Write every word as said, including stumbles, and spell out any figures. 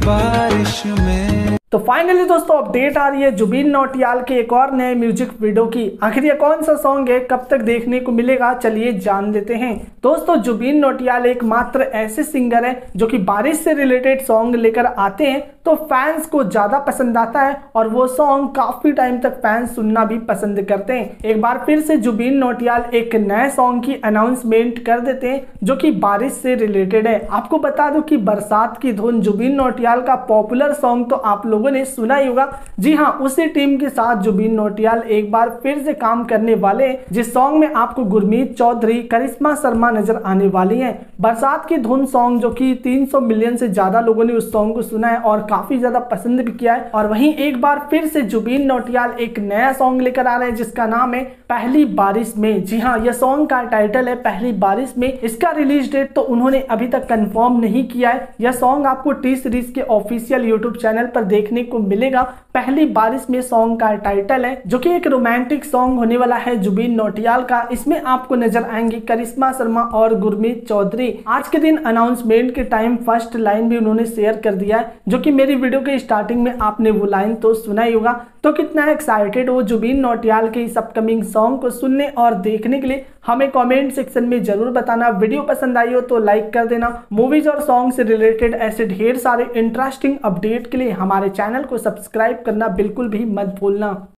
बारिश में। तो फाइनली दोस्तों अपडेट आ रही है जुबीन नौटियाल के एक और नए म्यूजिक वीडियो की। आखिर ये कौन सा सॉन्ग है, कब तक देखने को मिलेगा, चलिए जान लेते हैं। दोस्तों जुबीन नौटियाल एकमात्र ऐसे सिंगर है जो कि बारिश से रिलेटेड सॉन्ग लेकर आते हैं तो फैंस को ज्यादा पसंद आता है और वो सॉन्ग काफी टाइम तक फैंस सुनना भी पसंद करते हैं। एक बार फिर से जुबीन नौटियाल एक नए सॉन्ग की अनाउंसमेंट कर देते हैं जो कि बारिश से रिलेटेड है। आपको बता दूं कि बरसात की धुन जुबीन नौटियाल का पॉपुलर सॉन्ग तो आप लोगों ने सुना ही होगा। जी हाँ, उसी टीम के साथ जुबीन नौटियाल एक बार फिर से काम करने वाले हैं जिस सॉन्ग में आपको गुरमीत चौधरी, करिश्मा शर्मा नजर आने वाली हैं। बरसात की धुन सॉन्ग जो कि तीन सौ मिलियन से ज्यादा लोगों ने उस सॉन्ग को सुना है और काफी ज्यादा पसंद भी किया है। और वहीं एक बार फिर से जुबीन नौटियाल एक नया सॉन्ग लेकर आ रहे हैं जिसका नाम है पहली बारिश में। जी हाँ, यह सॉन्ग का टाइटल है पहली बारिश में। इसका रिलीज डेट तो उन्होंने अभी तक कंफर्म नहीं किया है। यह सॉन्ग आपको टी सीरीज के ऑफिशियल यूट्यूब चैनल पर देखने को मिलेगा। पहली बारिश में सॉन्ग का टाइटल है जो कि एक रोमांटिक सॉन्ग होने वाला है जुबीन नौटियाल का। इसमें आपको नजर आएंगे करिश्मा शर्मा और गुरमीत चौधरी। आज के दिन अनाउंसमेंट के टाइम फर्स्ट लाइन भी उन्होंने शेयर कर दिया है जो कि मेरी वीडियो के स्टार्टिंग में आपने वो लाइन तो सुना ही होगा। तो कितना एक्साइटेड हो जुबीन नौटियाल के इस अपकमिंग सॉन्ग को सुनने और देखने के लिए हमें कमेंट सेक्शन में जरूर बताना। वीडियो पसंद आई हो तो लाइक कर देना। मूवीज और सॉन्ग से रिलेटेड ऐसे ढेर सारे इंटरेस्टिंग अपडेट के लिए हमारे चैनल को सब्सक्राइब करना बिल्कुल भी मत भूलना।